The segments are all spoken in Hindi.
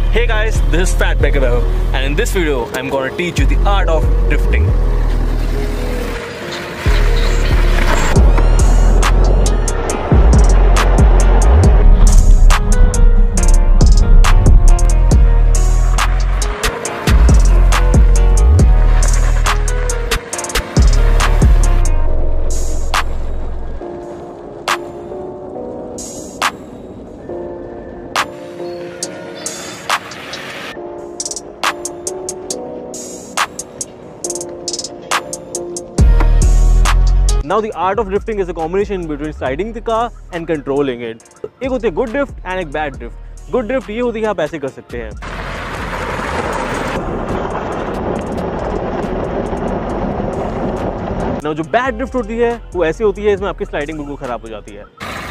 Hey guys, this is Fatback Above, and in this video, I'm gonna teach you the art of drifting. Now the art of drifting is a combination between sliding the car and controlling it. एक होती है good drift and एक bad drift. Good drift ये होती है आप ऐसे कर सकते हैं. Now जो bad drift होती है वो ऐसी होती है, इसमें आपकी स्लाइडिंग बिल्कुल खराब हो जाती है.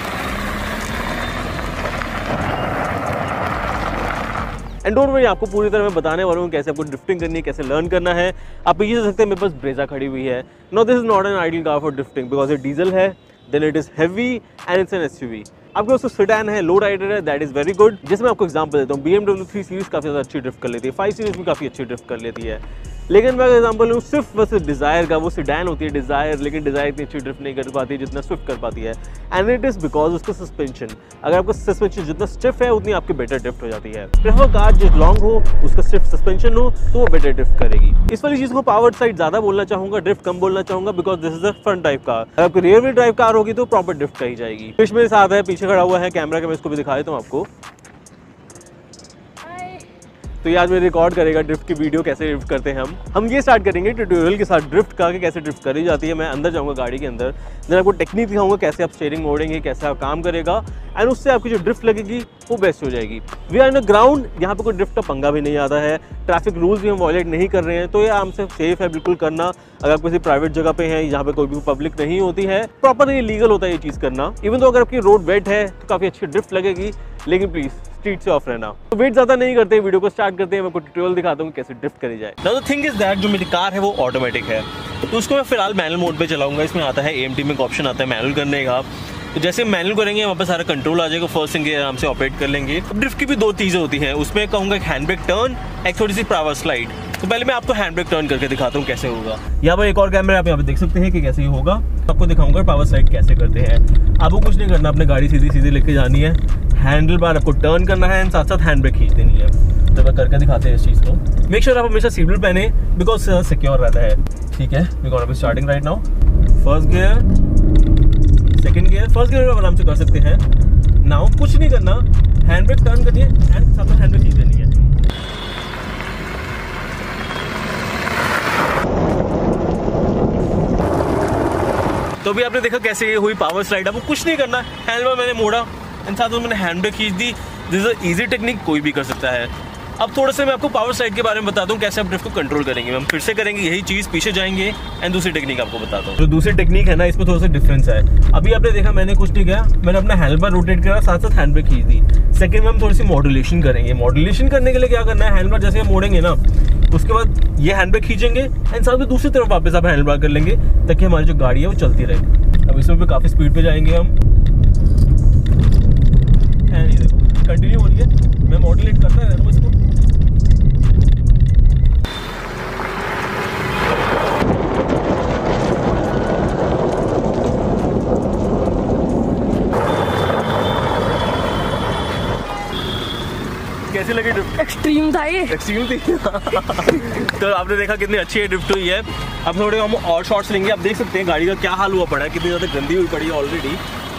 एंड डोंट वरी, आपको पूरी तरह मैं बताने वाला हूँ कैसे आपको ड्रिफ्टिंग करनी है, कैसे लर्न करना है. आप ये सोच सकते हैं मेरे पास ब्रेजा खड़ी हुई है. No, this is not an ideal car for drifting because ये डीजल है, then it is heavy and it's an SUV. आपके पास सेडान है, लो राइडर है, दैट इज वेरी गुड. जिसमें आपको एग्जांपल देता हूँ, BMW 3 सीरीज काफ़ी ज़्यादा अच्छी ड्रिफ्ट कर लेती है, 5 सीरीज भी काफ़ी अच्छी ड्रिफ्ट कर लेती है. लेकिन मैं एग्जांपल लूँ स्विफ्ट वर्सेस डिज़ायर का, वो सेडान होती है डिज़ायर, लेकिन डिज़ायर इतनी अच्छी ड्रिफ्ट नहीं कर पाती है जितना स्विफ्ट कर पाती है. एंड इट इज़ बिकॉज उसका सस्पेंशन. अगर आपका सस्पेंशन जितना स्टिफ है उतनी आपकी बेटर ड्रिफ्ट हो जाती है. प्रेफर कार जो लॉन्ग हो, उसका स्टिफ सस्पेंशन हो, तो वो बेटर ड्रिफ्ट करेगी. इस वाली चीज़ को पावर साइड ज़्यादा बोलना चाहूँगा, ड्रिफ्ट कम बोलना चाहूँगा, because this is a front type car. अगर आपकी रियर व्हील ड्राइव कार होगी तो प्रॉपर ड्रिफ्ट कही जाएगी. फिश मेरे साथ है, पीछे खड़ा हुआ है कैमरा के, मैं इसको भी दिखा देता हूँ आपको. तो ये आज मैं रिकॉर्ड करेगा ड्रिफ्ट की वीडियो, कैसे ड्रिफ्ट करते हैं हम ये स्टार्ट करेंगे ट्यूटोरियल के साथ ड्रिफ्ट का, कि कैसे ड्रिफ्ट करी जाती है. मैं अंदर जाऊंगा गाड़ी के अंदर, देन आपको टेक्निक दिखाऊंगा कैसे आप स्टीयरिंग मोड़ेंगे, कैसे आप काम करेगा, एंड उससे आपकी जो ड्रिफ्ट लगेगी वो बेस्ट हो जाएगी. We are in a ground, यहाँ पे कोई ड्रिफ्ट का पंगा भी नहीं आता है, ट्रैफिक रूल्स भी हम वॉयलेट नहीं कर रहे हैं, तो ये आराम से सेफ है बिल्कुल करना. अगर आप किसी प्राइवेट जगह पे हैं जहाँ पे कोई भी पब्लिक नहीं होती है, प्रॉपर ये लीगल होता है ये चीज़ करना. इवन तो अगर आपकी रोड वेट है तो काफ़ी अच्छी ड्रिफ्ट लगेगी, लेकिन प्लीज़ स्ट्रीट से ऑफ रहना. तो वेट ज़्यादा नहीं करते, वीडियो को स्टार्ट करते हैं. मैं आपको ट्यूटोरियल दिखाता हूँ कैसे ड्रिफ्ट करी जाए. Now the thing is that जो मेरी कार है वो ऑटोमेटिक है, तो उसको मैं फिलहाल मैनुअल मोड पे चलाऊंगा. इसमें आता है AMT में एक ऑप्शन आता है मैनुअल करने का. तो जैसे मैनुअल करेंगे वहाँ पर सारा कंट्रोल आ जाएगा, फर्स्ट थिंग आराम से ऑपरेट कर लेंगे. ड्रिफ्ट की भी दो चीज़ें होती हैं, उसमें कहूँगा एक हैंड ब्रेक टर्न, एक थोड़ी सी पावर स्लाइड. तो पहले मैं आपको हैंड ब्रेक टर्न करके दिखाता हूँ कैसे होगा. यहाँ पर एक और कैमरा आप यहाँ पे देख सकते हैं कि कैसे ये होगा. आपको दिखाऊंगा पावर स्लाइड कैसे करते हैं. आपको कुछ नहीं करना, अपने गाड़ी सीधी सीधी लेके जानी है, हैंडल बार आपको टर्न करना है एंड साथ साथ हैंड ब्रेक खींच देनी है. तो मैं करके दिखाते हैं इस चीज़ को. मेक श्योर आप हमेशा सीट बेल्ट पहने बिकॉज सिक्योर रहता है. ठीक है, we gonna be starting right now. First gear, second gear. First gear आप आराम से कर सकते हैं. नाउ कुछ नहीं करना, हैंड ब्रेक टर्न करिए एंड साथ साथ हैंड ब्रेक खींच देनी है. तो भी आपने देखा कैसे ये हुई पावर स्लाइड. आपको कुछ नहीं करना, हैंड बार मैंने मोड़ा एंड साथ में मैंने हैंड ब्रेक खींच दी. दिस इज इजी टेक्निक, कोई भी कर सकता है. अब थोड़ा सा मैं आपको पावर स्लाइड के बारे में बताता हूँ कैसे आप ड्रिफ्ट को कंट्रोल करेंगे. हम फिर से करेंगे यही चीज़, पीछे जाएंगे एंड दूसरी टेक्निक आपको बताता हूँ. जो दूसरी टेक्निक है ना, इसमें थोड़ा सा डिफरेंस है. अभी आपने देखा मैंने कुछ नहीं किया, मैंने अपना हैंडल बार रोटेट करा, साथ साथ हैंड ब्रेक खींच दी. सेकंड में हम थोड़ी सी मॉड्यूलेशन करेंगे. मॉड्यूलेशन करने के लिए क्या करना है, हैंडल बार जैसे हम मोड़ेंगे ना, उसके बाद ये हैंड ब्रेक खींचेंगे एंड साथ में दूसरी तरफ वापस आप हैंडल बार कर लेंगे, ताकि हमारी जो गाड़ी है वो चलती रहे. अब इसमें भी काफ़ी स्पीड पे जाएंगे हम. एंड ये देखो कंटिन्यू हो रही है, मैं मॉड्यूलेट करता रहता हूँ इसको. कैसी लगी ड्रिफ्ट? एक्सट्रीम था ये. एक्सट्रीम थी. तो आपने देखा कितनी अच्छी ड्रिफ्ट हुई है. अब थोड़े हम और शॉट्स लेंगे. आप देख सकते हैं गाड़ी का क्या हाल हुआ पड़ा है, कितनी ज़्यादा गंदी हुई पड़ी है ऑलरेडी.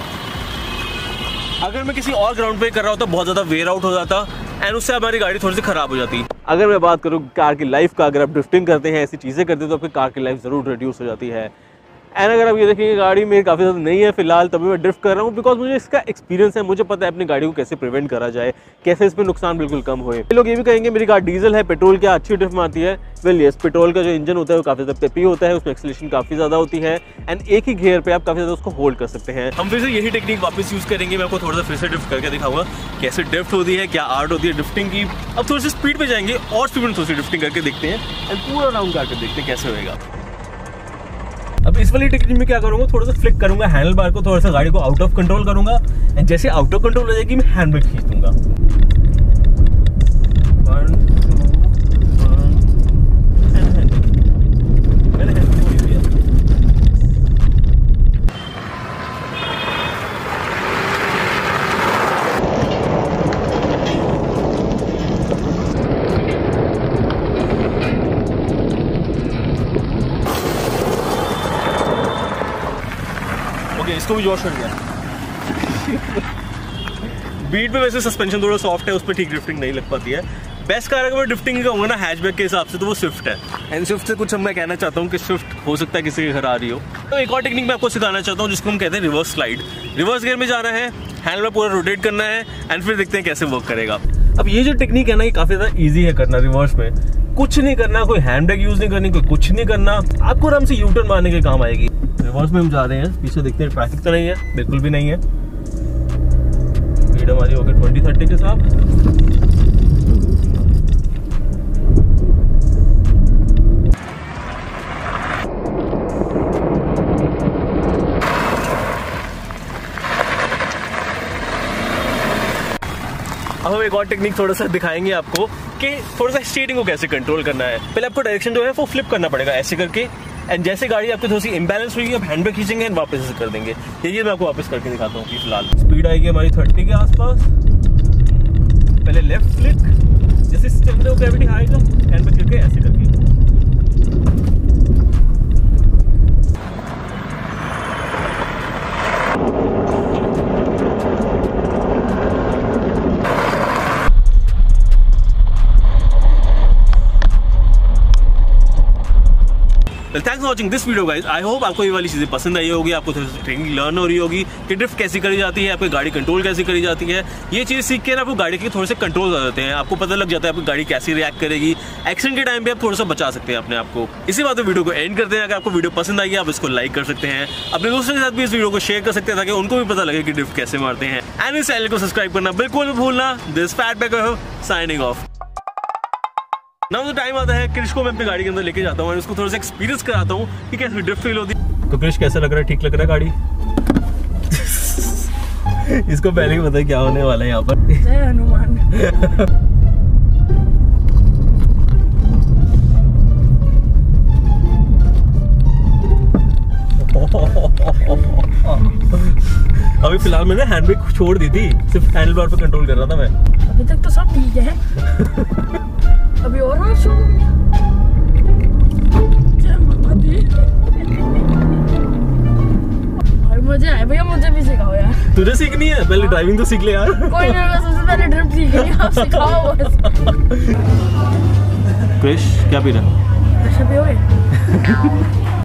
अगर मैं किसी और ग्राउंड पे कर रहा होता बहुत ज़्यादा वेयर आउट हो जाता एंड उससे हमारी गाड़ी थोड़ी सी खराब हो जाती. अगर मैं बात करूँ कार की लाइफ का, अगर आप ड्रिफ्टिंग करते हैं, ऐसी चीज़ें करते हैं, तो आपकी कार की लाइफ ज़रूर रिड्यूस हो जाती है. एंड अगर आप ये देखेंगे गाड़ी मेरी काफ़ी ज़्यादा नहीं है फिलहाल, तभी मैं ड्रिफ्ट कर रहा हूँ बिकॉज मुझे इसका एक्सपीरियंस है. मुझे पता है अपनी गाड़ी को कैसे प्रिवेंट करा जाए, कैसे इसमें नुकसान बिल्कुल कम होए. लोग ये भी कहेंगे मेरी कार डीजल है, पेट्रोल क्या अच्छी ड्रिफ्ट मारती है. वेल यस, पेट्रोल का जो इंजन होता है वो काफ़ी ज़्यादा पेपी होता है, उसमें एक्सेलरेशन काफ़ी ज़्यादा होती है एंड एक ही गियर पे आप काफ़ी ज़्यादा उसको होल्ड कर सकते हैं. हम फिर से यही टेक्निक वापस यूज़ करेंगे. मैं आपको थोड़ा सा फिर से ड्रिफ्ट करके दिखाऊंगा कैसे ड्रिफ्ट होती है, क्या आर्ट होती है ड्रिफ्टिंग की. अब थोड़ी सी स्पीड पे जाएंगे और स्पीड में थोड़ी सी ड्रिफ्टिंग करके देखते हैं एंड पूरा राउंड करके देखते हैं कैसे होएगा. अब इस वाली टेक्निक में क्या करूंगा, थोड़ा सा फ्लिक करूंगा हैंडल बार को, थोड़ा सा गाड़ी को आउट ऑफ कंट्रोल करूंगा एंड जैसे आउट ऑफ कंट्रोल हो जाएगी मैं हैंड ब्रेक खींच दूंगा. इसको भी जोश कर दिया। बीट पे वैसे सस्पेंशन थोड़ा सॉफ्ट है, उस पर ठीक ड्रिफ्टिंग नहीं लग पाती है। बेस्ट कार अगर मैं ड्रिफ्टिंग का होगा ना हैचबैक के हिसाब से तो वो स्विफ्ट है। एंड स्विफ्ट से कुछ मैं कहना चाहता हूँ कि स्विफ्ट हो सकता है किसी के घर आ रही हो। तो एक और टेक्निक मैं आपको सिखाना चाहता हूँ जिसको हम कहते हैं रिवर्स स्लाइड। रिवर्स गियर में जाना है, हैंडल में पूरा रोटेट करना है एंड फिर देखते हैं कैसे वर्क करेगा। अब ये जो टेक्निक है ना ये काफ़ी ज़्यादा ईजी है करना। रिवर्स में कुछ नहीं करना, कोई हैंड ब्रेक यूज़ नहीं करनी, कोई कुछ नहीं करना, आपको आराम से यू टर्न मारने के काम आएगी। रिवर्स में हम जा रहे हैं, पीछे देखते हैं ट्रैफिक तो नहीं है, बिल्कुल भी नहीं है। स्पीड हमारी होगी 20-30 के साथ। अब हम एक और टेक्निक थोड़ा सा दिखाएंगे आपको कि थोड़ा सा स्टीयरिंग को कैसे कंट्रोल करना है। पहले आपको डायरेक्शन जो है वो फ्लिप करना पड़ेगा ऐसे करके, एंड जैसे गाड़ी आपकी थोड़ी सी इम्बैलेंस होगी आप हैंड ब्रेक खींचेंगे एंड वापस ऐसे कर देंगे। ये मैं आपको वापस करके दिखाता हूँ कि फिलहाल स्पीड आएगी हमारी 30 के आसपास। पहले लेफ्ट फ्लिक, जैसे चलते हो ग्रेविटी आएगा, हैंड ब्रेक करके ऐसे करके। Thanks for watching this video guys. I hope आपको ये वाली चीज़ें पसंद आई होगी, आपको थोड़ी सी ट्रेनिंग लर्न हो रही होगी कि ड्रिफ्ट कैसी करी जाती है, आपकी गाड़ी कंट्रोल कैसी करी जाती है। ये चीज़ सीख के ना आपको गाड़ी के थोड़े से कंट्रोल आ जाते हैं, आपको पता लग जाता है आपकी गाड़ी कैसी रिएक्ट करेगी। एक्सीडेंट के टाइम पे आप थोड़ा सा बचा सकते हैं अपने आप को। इसी बात में वीडियो को एंड करते हैं। अगर आपको वीडियो पसंद आई आप इसको लाइक कर सकते हैं, अपने दोस्तों के साथ भी इस वीडियो को शेयर कर सकते हैं ताकि उनको भी पता लगे कि ड्रिफ्ट कैसे मारते हैं। एंड इस चैनल को सब्सक्राइब करना बिल्कुल भी भूलना। This Fatback signing off. Now तो टाइम आता है क्रिश को मैं अपनी गाड़ी के अंदर लेके जाता हूँ और उसको थोड़ा सा एक्सपीरियंस कराता हूँ कि कैसे ड्रिफ्ट फील होती है। तो क्रिश कैसा लग रहा है? ठीक लग रहा है गाड़ी? इसको पहले ही पता है क्या होने वाला है यहाँ पर। जय हनुमान। अभी फिलहाल मैंने हैंड ब्रेक छोड़ दी थी, सिर्फ हैंडल बार पे कंट्रोल कर रहा था मैं। अभी तक तो सब ठीक है। अभी और शो मुझे है भैया, मुझे भी सिखाओ यार। तुझे सीखनी है? पहले ड्राइविंग तो सीख ले यार। कोई नहीं, मैं सबसे पहले ड्रिफ्ट सीखेंगे, आप सिखाओ बस। क्रिश क्या पी रहा है?